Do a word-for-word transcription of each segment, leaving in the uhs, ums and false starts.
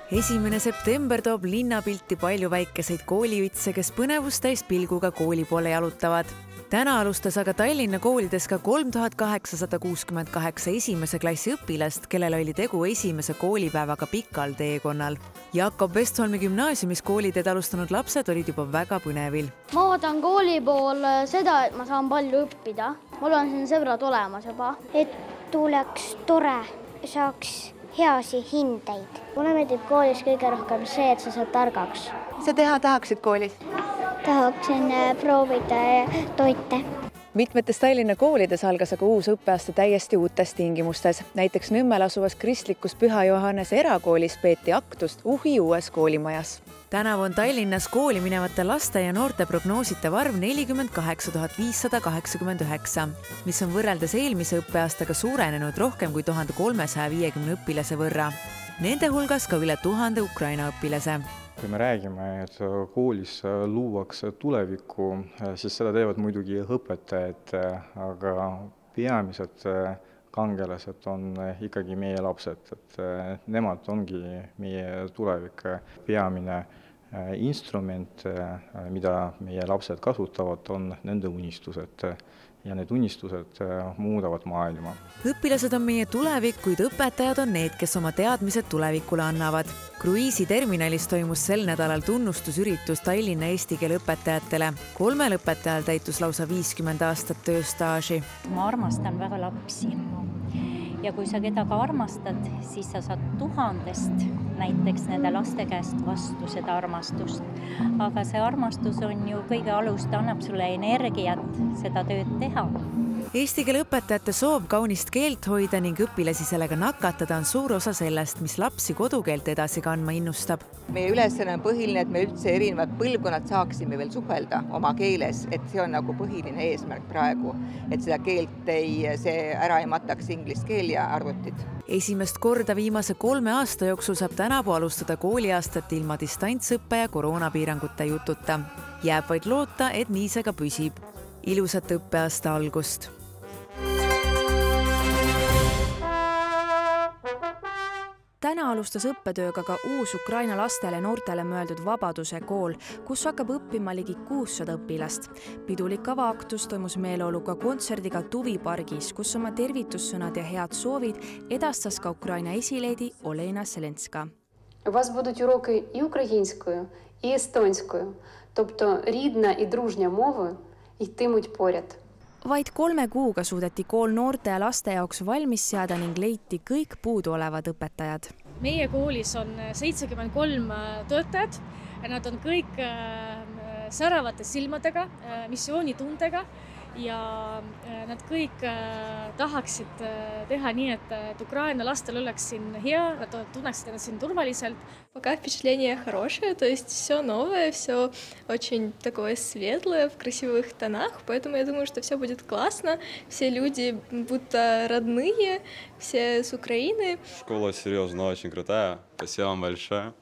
esimene september toob linnapilti palju väikeseid koolivitse, kes põnevustäis pilguga kooli poole jalutavad. Täna alustas aga Tallinna koolides ka kolm tuhat kaheksasada kuuskümmend kaheksa esimese klassi õpilast, kellel oli tegu esimese koolipäevaga pikal teekonnal. Jakob Westholmi gümnaasiumis kooliteed alustanud lapsed olid juba väga põnevil. Ma ootan kooli pool seda, et ma saan palju õppida. Mul on siin sõbrad olemas juba. Et tuleks tore, saaks heasi hindeid. Mulle meeldib koolis kõige rohkem see, et sa saad targaks. Sa teha tahaksid koolis? Tahaksin proovida toite. Mitmetes Tallinna koolides algas aga uus õppeaasta täiesti uutes tingimustes. Näiteks Nõmmel asuvas kristlikus Püha Johannese erakoolis peeti aktust uhi uues koolimajas. Tänavu on Tallinnas kooli minevate laste ja noorte prognoositav arv nelikümmend kaheksa tuhat viissada kaheksakümmend üheksa, mis on võrreldes eelmise õppeaastaga suurenenud rohkem kui tuhande kolmesaja viiekümne õpilase võrra. Nende hulgas ka üle tuhande Ukraina õpilase. Kui me räägime, et koolis luuakse tulevikku, siis seda teevad muidugi õpetajad, aga peamised kangelased on ikkagi meie lapsed. Et nemad ongi meie tulevik. Peamine instrument, mida meie lapsed kasutavad, on nende unistused. Ja need unistused muudavad maailma. Õpilased on meie tulevik, kuid õpetajad on need, kes oma teadmised tulevikule annavad. Kruiisi terminalis toimus sel nädalal tunnustusüritus Tallinna eesti keele õpetajatele. Kolmel õpetajal täitus lausa viiskümmend aastat tööstaaži. Ma armastan väga lapsi. Ja kui sa kedagi armastad, siis sa saad tuhandest näiteks nende laste käest vastu seda armastust. Aga see armastus on ju kõige alus, ta annab sulle energiat seda tööd teha. Eesti keele õpetajate soov kaunist keelt hoida ning õpilasi sellega nakatada on suur osa sellest, mis lapsi kodukeelt edasi kandma innustab. Meie ülesanne on põhiline, et me üldse erinevad põlvkonnad saaksime veel suhelda oma keeles, et see on nagu põhiline eesmärk praegu, et seda keelt ei, see ära ei mataks inglise keel ja arvutid. Esimest korda viimase kolme aasta jooksul saab tänavu alustada kooliaastat ilma distantsõppe ja koroonapiirangute jututa. Jääb vaid loota, et nii see ka püsib. Ilusat õppeaasta algust! Täna alustas õppetööga ka uus Ukraina lastele noortele mõeldud Vabaduse kool, kus hakkab õppima ligi kuussada õpilast. Pidulik avaaktus toimus meeleoluga kontserdiga Tuvipargis, kus oma tervitussõnad ja head soovid edastas ka Ukraina esileedi Olena Selenska. У вас будуть уроки і українською, і естонською, тобто рідна і дружня мови йтимуть поряд. Vaid kolme kuuga suudeti kool noorte ja laste jaoks valmis seada ning leiti kõik puudu olevad õpetajad. Meie koolis on seitsekümmend kolm töötajad. Nad on kõik säravate silmadega, missioonitundega ja nad kõik tahaksid teha nii, et Ukraina lastel oleks siin hea, nad tunneksid ennast siin turvaliselt. Пока впечатление хорошее, то есть все новое, все очень такое светлое, в красивых тонах, поэтому я думаю, что все будет классно, все люди будто родные, все с Украины. Школа серьезно очень крутая, спасибо вам большое.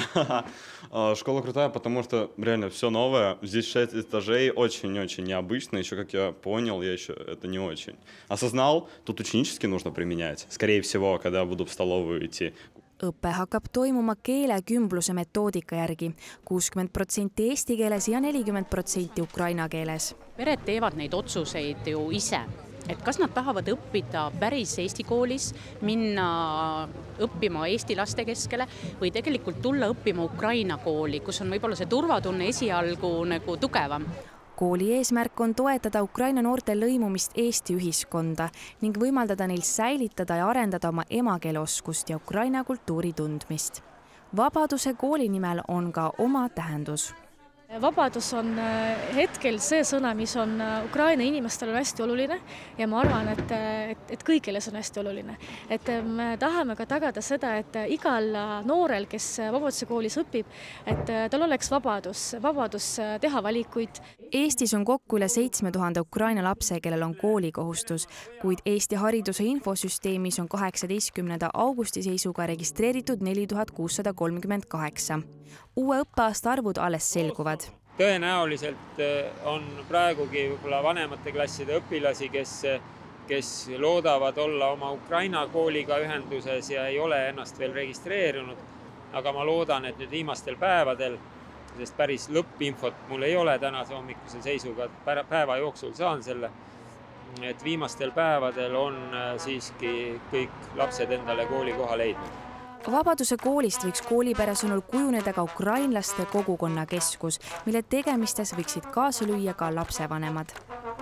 Школа крутая, потому что реально все новое. Здесь шесть этажей, очень-очень необычно. Еще, как я понял, я еще это не очень осознал. Тут ученически нужно применять. Скорее всего, когда буду в столовую идти. Õppe hakkab toimuma keelekümbluse metoodika järgi. kuuskümmend protsenti eesti keeles ja nelikümmend protsenti ukraina keeles. Pered teevad neid otsuseid ju ise. Et kas nad tahavad õppida päris Eesti koolis, minna õppima Eesti laste keskele või tegelikult tulla õppima Ukraina kooli, kus on võib-olla see turvatunne esialgu nagu tugevam. Kooli eesmärk on toetada Ukraina noorte lõimumist Eesti ühiskonda ning võimaldada neil säilitada ja arendada oma emakeeleoskust ja Ukraina kultuuri tundmist. Vabaduse kooli nimel on ka oma tähendus. Vabadus on hetkel see sõna, mis on Ukraina inimestele hästi oluline ja ma arvan, et, et, et kõigile see on hästi oluline. Et me tahame ka tagada seda, et igal noorel, kes Vabaduse koolis õpib, et tal oleks vabadus, vabadus teha valikuid. Eestis on kokku üle seitsme tuhande Ukraina lapse, kellel on koolikohustus, kuid Eesti hariduse infosüsteemis on kaheksateistkümnenda augusti seisuga registreeritud neli tuhat kuussada kolmkümmend kaheksa. Uue õppeaasta arvud alles selguvad. Tõenäoliselt on praegugi võib-olla vanemate klasside õpilasi, kes, kes loodavad olla oma Ukraina kooliga ühenduses ja ei ole ennast veel registreerinud. aga ma loodan, et nüüd viimastel päevadel, sest päris lõppinfot mul ei ole tänase hommikuse seisuga, päeva jooksul saan selle, et viimastel päevadel on siiski kõik lapsed endale koolikoha leidnud. Vabaduse koolist võiks koolipere sõnul kujuneda ka ukrainlaste kogukonnakeskus, mille tegemistes võiksid kaasa lüüa ka lapsevanemad.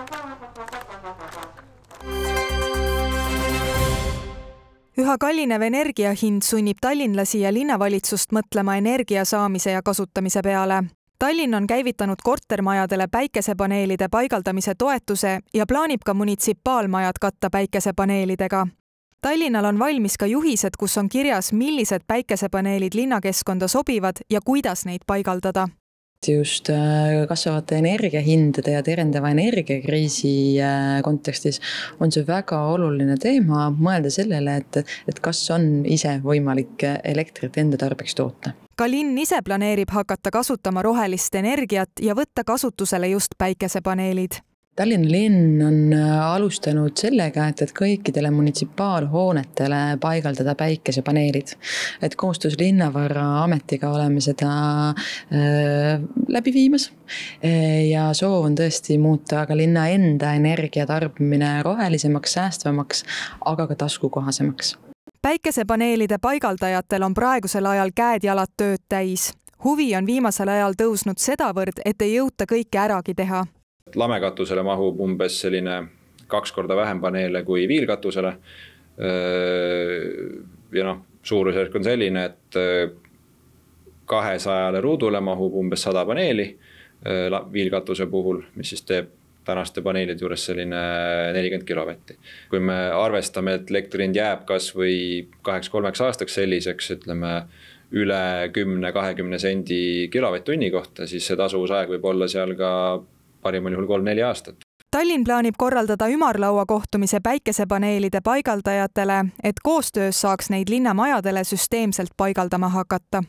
Üha kallinev energiahind sunnib tallinlasi ja linnavalitsust mõtlema energia saamise ja kasutamise peale. Tallinn on käivitanud kortermajadele päikesepaneelide paigaldamise toetuse ja plaanib ka munitsipaalmajad katta päikesepaneelidega. Tallinnal on valmis ka juhised, kus on kirjas, millised päikesepaneelid linnakeskkonda sobivad ja kuidas neid paigaldada. Just kasvavate energiahindade ja terendava energiakriisi kontekstis on see väga oluline teema mõelda sellele, et, et kas on ise võimalik elektrit enda tarbeks toota. Ka linn ise planeerib hakata kasutama rohelist energiat ja võtta kasutusele just päikesepaneelid. Tallinna linn on alustanud sellega, et, et kõikidele munitsipaalhoonetele paigaldada päikesepaneelid. Et koostöös Linnavara ametiga oleme seda äh, läbi viimas ja soov on tõesti muuta ka linna enda energiatarbimine rohelisemaks, säästvamaks, aga ka taskukohasemaks. Päikesepaneelide paigaldajatel on praegusel ajal käed-jalad tööd täis. Huvi on viimasel ajal tõusnud sedavõrd, et ei jõuta kõike äragi teha. Lamekatusele mahub umbes selline kaks korda vähem paneele kui viilkatusele. Ja noh, suurusjärk on selline, et kahesajale ruudule mahub umbes sada paneeli viilkatuse puhul, mis siis teeb tänaste paneelide juures selline nelikümmend kilovatti. Kui me arvestame, et elektrihind jääb kas või kaheks kolmeks aastaks selliseks, ütleme üle kümne kahekümne sendi kilovatt-tunni kohta, siis see tasuvusaeg võib olla seal ka parimal juhul kolm-neli aastat. Tallinn plaanib korraldada ümarlaua kohtumise päikesepaneelide paigaldajatele, et koostöös saaks neid linnamajadele süsteemselt paigaldama hakata.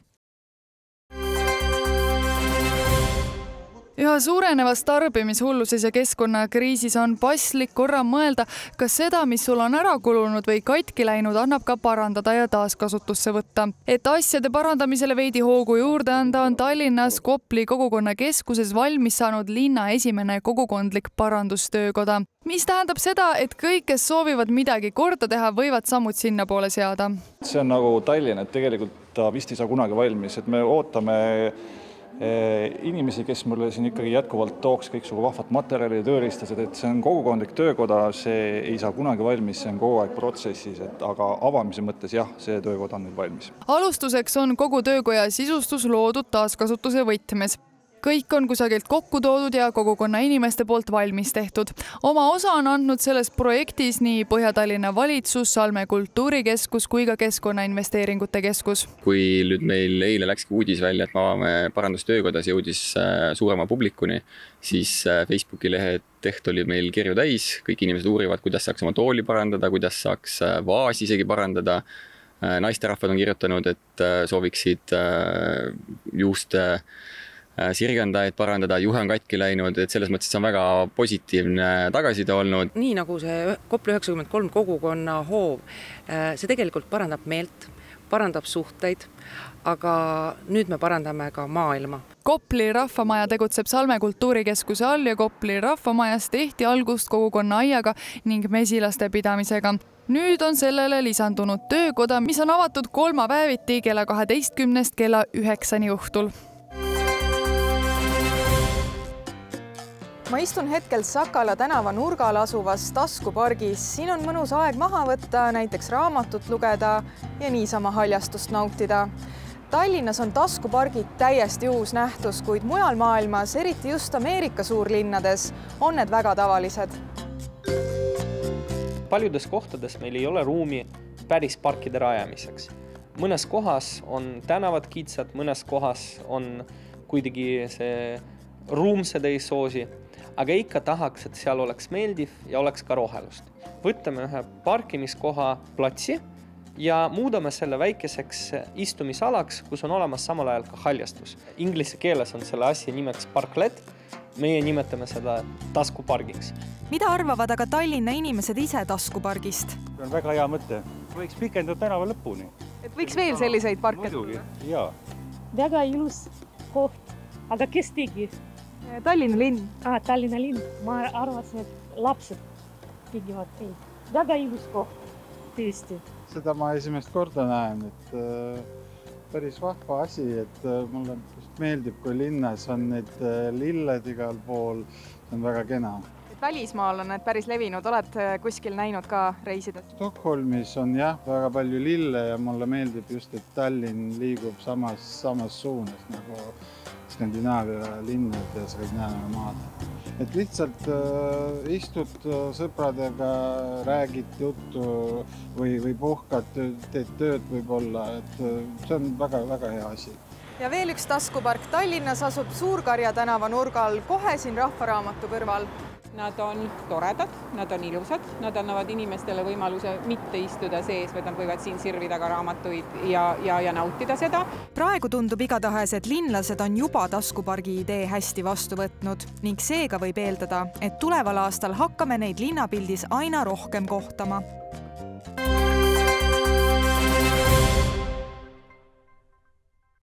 Üha suurenevas tarbimishulluses ja keskkonnakriisis on paslik korra mõelda, kas seda, mis sul on ära kulunud või katki läinud, annab ka parandada ja taaskasutusse võtta. Et asjade parandamisele veidi hoogu juurde anda, on Tallinnas Kopli kogukonnakeskuses valmis saanud linna esimene kogukondlik parandustöökoda. Mis tähendab seda, et kõik, kes soovivad midagi korda teha, võivad sammud sinna poole seada. See on nagu Tallinn, et tegelikult ta vist ei saa kunagi valmis, et me ootame inimesi, kes mulle siin ikkagi jätkuvalt tooks kõiksugu vahvat materjali ja tööriistased, et see on kogukondlik töökoda, see ei saa kunagi valmis, see on kogu aeg protsessis, et aga avamise mõttes jah, see töökoda on nüüd valmis. Alustuseks on kogu töökoja sisustus loodud taaskasutuse võtmes. Kõik on kusagilt kokku toodud ja kogukonna inimeste poolt valmis tehtud. Oma osa on andnud selles projektis nii Põhja-Tallinna valitsus, Salme kultuurikeskus kui ka Keskkonnainvesteeringute keskus. Kui nüüd meil eile läkski uudis välja, et me avame parandustöökodas jõudis suurema publikuni, siis Facebooki lehe teht oli meil kirju täis. Kõik inimesed uurivad, kuidas saaks oma tooli parandada, kuidas saaks vaasi isegi parandada. Naisterahvad on kirjutanud, et sooviksid juuste sirgendajaid parandada, juhe on katki läinud, et selles mõttes see on väga positiivne tagasiside olnud. Nii nagu see Kopli üheksakümmend kolm kogukonna hoov, see tegelikult parandab meelt, parandab suhteid, aga nüüd me parandame ka maailma. Kopli rahvamaja tegutseb Salme kultuurikeskuse all ja Kopli rahvamajas tehti algust kogukonna aiaga ning mesilaste pidamisega. Nüüd on sellele lisandunud töökoda, mis on avatud kolmapäeviti kella kaheteistkümnest kella üheksani õhtul. Ma istun hetkel Sakala tänava nurgal asuvas taskupargis. Siin on mõnus aeg maha võtta, näiteks raamatut lugeda ja niisama haljastust nautida. Tallinnas on taskupargid täiesti uus nähtus, kuid mujal maailmas, eriti just Ameerika suurlinnades, on need väga tavalised. Paljudes kohtades meil ei ole ruumi päris parkide rajamiseks. Mõnes kohas on tänavad kitsad, mõnes kohas on kuidagi see ruumsed ei soosi, aga ikka tahaks, et seal oleks meeldiv ja oleks ka rohelust. Võtame ühe parkimiskoha platsi ja muudame selle väikeseks istumisalaks, kus on olemas samal ajal ka haljastus. Inglise keeles on selle asja nimeks parklet, meie nimetame seda taskupargiks. Mida arvavad aga Tallinna inimesed ise taskupargist? See on väga hea mõte. Võiks pikendada tänava lõpuni. Et võiks veel selliseid parke? Muidugi, jaa. Väga ilus koht. Aga kes tegi? Tallinna linn. Ah, Tallinna linn. Ma arvasin, et lapsed tegivad ei. Väga ilus koht, tõesti. Seda ma esimest korda näen, et päris vahva asi, et mulle meeldib, kui linnas on need lilled igal pool, see on väga kena. Välismaal on need päris levinud, oled kuskil näinud ka reisides? Stockholmis on jah, väga palju lille ja mulle meeldib just, et Tallinn liigub samas, samas suunas nagu Skandinaavia linnad ja Skandinaavia maad. Et lihtsalt äh, istud sõpradega, räägid juttu või, või puhkad, teed tööd võib-olla, et see on väga, väga hea asi. Ja veel üks taskupark Tallinnas asub Suurkarja tänava nurgal kohe siin Rahvaraamatu kõrval. Nad on toredad, nad on ilusad, nad annavad inimestele võimaluse mitte istuda sees, vaid nad võivad siin sirvida ka raamatuid ja, ja, ja nautida seda. Praegu tundub igatahes, et linlased on juba taskupargi idee hästi vastu võtnud ning seega võib eeldada, et tuleval aastal hakkame neid linnapildis aina rohkem kohtama.